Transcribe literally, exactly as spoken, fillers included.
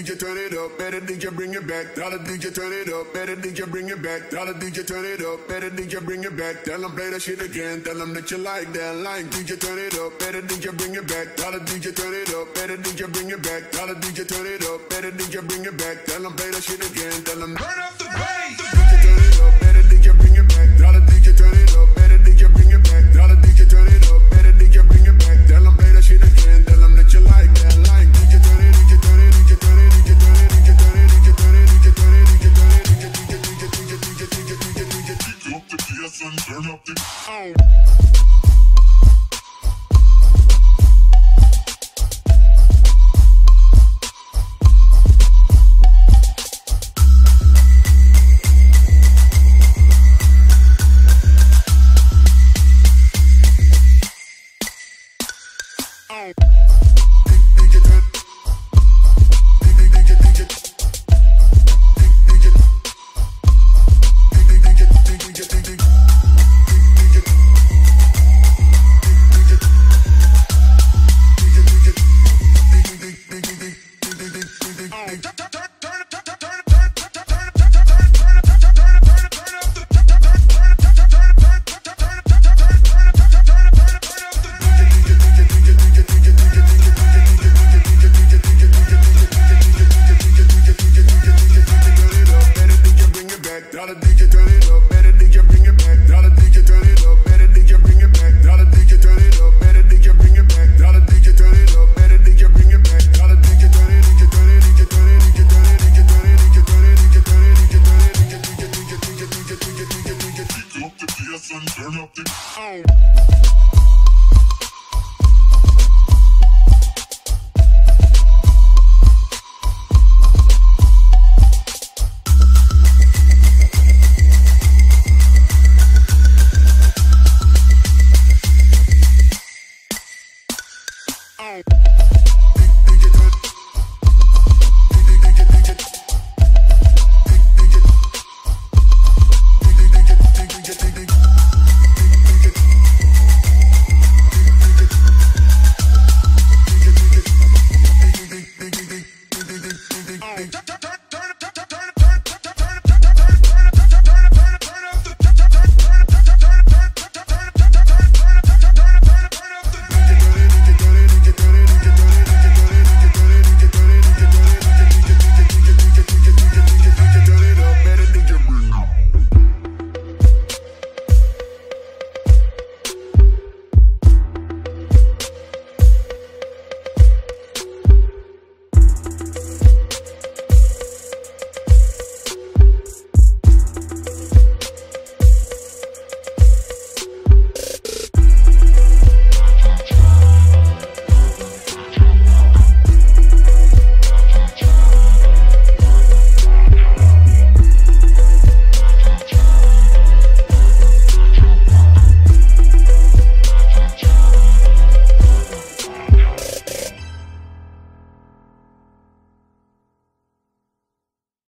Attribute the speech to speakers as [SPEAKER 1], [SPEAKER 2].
[SPEAKER 1] J turn it up, better D J bring it back. Tell the D J turn it up, better D J bring it back. Tell the D J turn it up, better D J bring it back. Tell them play that shit again, tell them that you like that line. D J turn it up, better D J bring it back. Tell the D J turn it up, better D J bring it back. Tell the D J turn it up, better D J bring it back. Tell them play that shit again, tell them turn up the bass.